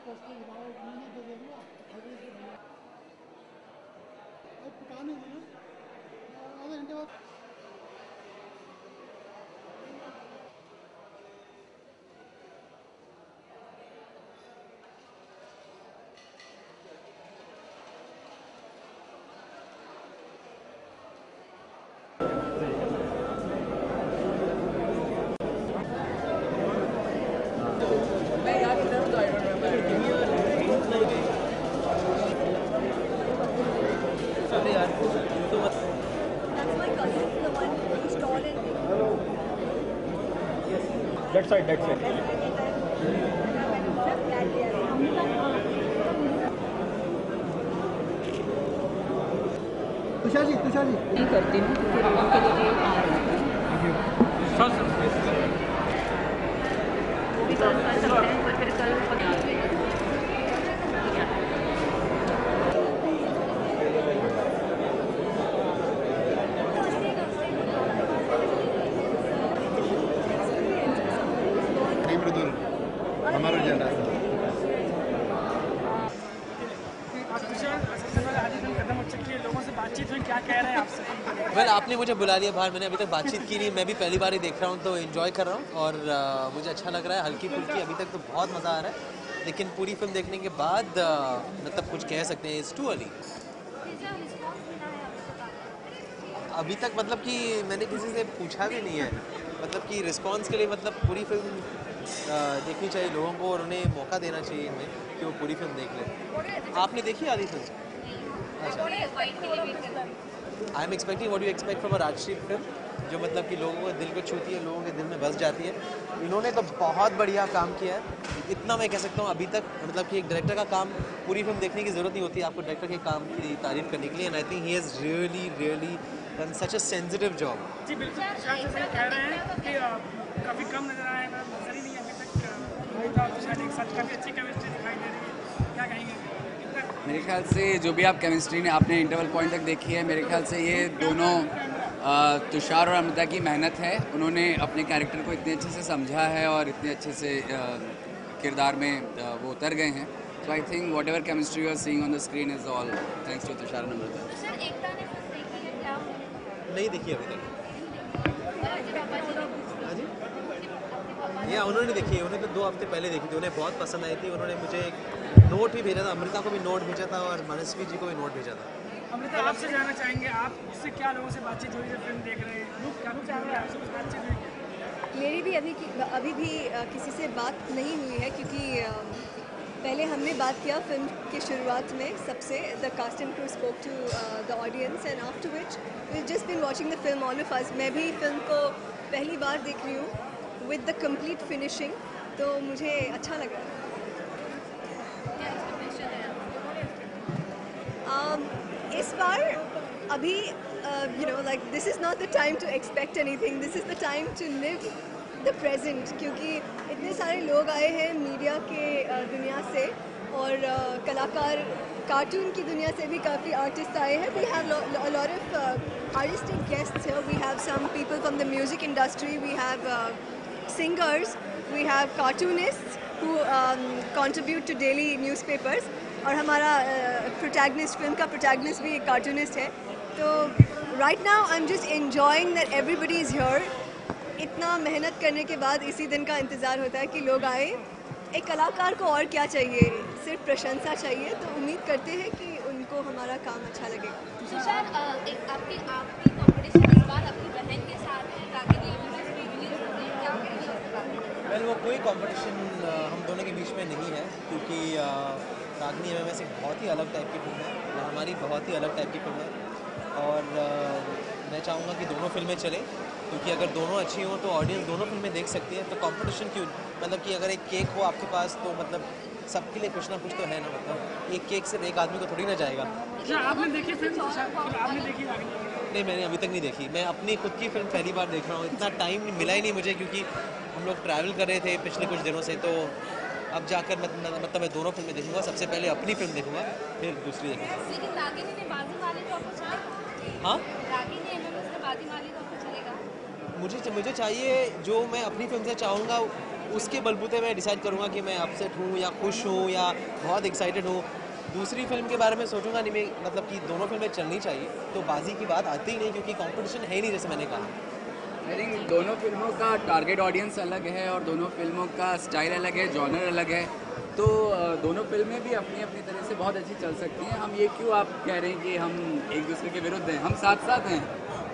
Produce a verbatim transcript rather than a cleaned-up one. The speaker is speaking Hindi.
That side, that side. Tushar ji, Tushar ji नहीं करती हूँ क्योंकि लोगों के लिए आ रहा है। वो भी कल कर सकते हैं पर फिर कल पता नहीं। हमारा एजेंडा लोगों से बातचीत हुई, क्या कह रहे हैं आपसे? वेल well, आपने मुझे बुला लिया बाहर, मैंने अभी तक बातचीत की नहीं, मैं भी पहली बार ही देख रहा हूँ तो एंजॉय कर रहा हूँ और uh, मुझे अच्छा लग रहा है, हल्की फुल्की अभी तक तो बहुत मज़ा आ रहा है, लेकिन पूरी फिल्म देखने के बाद uh, मतलब कुछ कह सकते हैं इट्स टू अर्ली। अभी तक मतलब कि मैंने किसी से पूछा भी नहीं है, मतलब कि रिस्पॉन्स के लिए मतलब पूरी फिल्म देखनी चाहिए लोगों को और उन्हें मौका देना चाहिए इनमें कि वो पूरी फिल्म देख लें। आपने देखी आधी film? I am expecting what you expect from a Rajshri film, जो मतलब कि लोगों के दिल को छूती है, लोगों के दिल में बस जाती है। इन्होंने तो बहुत बढ़िया काम किया है, इतना मैं कह सकता हूँ अभी तक, मतलब कि एक डायरेक्टर का काम पूरी फिल्म देखने की ज़रूरत नहीं होती आपको डायरेक्टर के काम की तारीफ करने के लिए, and I think he has really really done such a sensitive job. जी बिल्कुल, कह रहे हैं कि काफ़ी कम नजर आए, नजर ही नहीं अभी तक, शायद एक साथ काफ़ी अच्छी केमिस्ट्री दिखाई दे रही है, क्या कहेंगे? मेरे ख्याल से जो भी आप केमिस्ट्री ने आपने इंटरवल पॉइंट तक देखी है, मेरे ख्याल से ये दोनों तुषार और अमृता की मेहनत है, उन्होंने अपने कैरेक्टर को इतने अच्छे से समझा है और इतने अच्छे से किरदार में वो उतर गए हैं। So I think whatever chemistry you are seeing on the screen is all thanks to Tushar और अमृता। नहीं देखी अभी तक? या उन्होंने देखी है, उन्होंने तो दो हफ्ते पहले देखी थी, उन्हें बहुत पसंद आई थी, उन्होंने मुझे एक नोट भी भेजा था, अमृता को भी नोट भेजा था और मनस्वी जी को भी नोट भेजा था। अमृता, आपसे जानना चाहेंगे, आप इससे क्या लोगों से बातचीत हुई जब फिल्म देख रहे हैं? क्या चाहेंगे आपसे कुछ बातचीत हुई? मेरी भी अभी अभी भी किसी से बात नहीं हुई है, क्योंकि पहले हमने बात किया फिल्म की शुरुआत में सबसे, the cast and crew spoke to the audience and after which we just been watching the film all of us. मैं भी फिल्म को पहली बार देख रही हूँ विद द कंप्लीट फिनिशिंग, तो मुझे अच्छा लगा। um, इस बार अभी you know like this is not the time to expect anything, this is the time to live the present, क्योंकि इतने सारे लोग आए हैं मीडिया के uh, दुनिया से और uh, कलाकार, कार्टून की दुनिया से भी काफ़ी आर्टिस्ट आए हैं। We have a lot of uh, artistic guests here. We have some people from the music industry, we have uh, singers, we have cartoonists who um, contribute to daily newspapers, और हमारा प्रोटैगनिस्ट, फिल्म का प्रोटैगनिस्ट भी एक कार्टूनिस्ट है। तो right now I am just enjoying that everybody is here. इतना मेहनत करने के बाद इसी दिन का इंतज़ार होता है कि लोग आए। एक कलाकार को और क्या चाहिए, सिर्फ प्रशंसा चाहिए, तो उम्मीद करते हैं कि उनको हमारा काम अच्छा लगेगा। तुषार, एक आपकी आपकी कॉम्पिटिशन इस बार अपनी बहन के साथ है, रागिनी एमएमएस भी रिलीज होती है, क्या करेंगे उसके बाद? वेल, वो कोई कंपटीशन हम दोनों के बीच में नहीं है, क्योंकि रागिनी एमएमएस एक बहुत ही अलग टाइप की फिल्म है, वो हमारी बहुत ही अलग टाइप की फिल्म है, और मैं चाहूँगा कि दोनों फिल्में चलें, क्योंकि अगर दोनों अच्छी हों तो ऑडियंस दोनों फिल्में देख सकती है। तो कंपटीशन क्यों, मतलब कि अगर एक केक हो आपके पास तो मतलब सबके लिए कुछ ना कुछ तो है ना, मतलब एक केक से एक आदमी को थोड़ी ना जाएगा। क्या आपने देखी फिल्म? आपने देखी? नहीं, मैंने अभी तक नहीं देखी, मैं अपनी खुद की फिल्म पहली बार देख रहा हूँ, इतना टाइम मिला ही नहीं मुझे, क्योंकि हम लोग ट्रैवल कर रहे थे पिछले कुछ दिनों से, तो अब जाकर मतलब मतलब मैं दोनों फिल्में देखूंगा, सबसे पहले अपनी फिल्म देखूंगा, फिर दूसरी देखूंगा। लेकिन रागिनी ने बाजी मारी तो आपको चलेगा? हाँ, रागिनी एमएमएस ने बाजी मारी तो आपको चलेगा? मुझे मुझे चाहिए जो मैं अपनी फिल्म से चाहूँगा उसके बलबूते मैं डिसाइड करूँगा कि मैं अपसेट हूँ या खुश हूँ या बहुत एक्साइटेड हूँ। दूसरी फिल्म के बारे में सोचूंगा नहीं मैं, मतलब कि दोनों फिल्में चलनी चाहिए, तो बाजी की बात आती ही नहीं क्योंकि कंपटीशन है ही नहीं, जैसे मैंने कहा। आई थिंक दोनों फिल्मों का टारगेट ऑडियंस अलग है और दोनों फिल्मों का स्टाइल अलग है, जॉनर अलग है, तो दोनों फिल्में भी अपनी अपनी तरह से बहुत अच्छी चल सकती हैं। हम ये क्यों आप कह रहे हैं कि हम एक दूसरे के विरुद्ध हैं, हम साथ साथ हैं।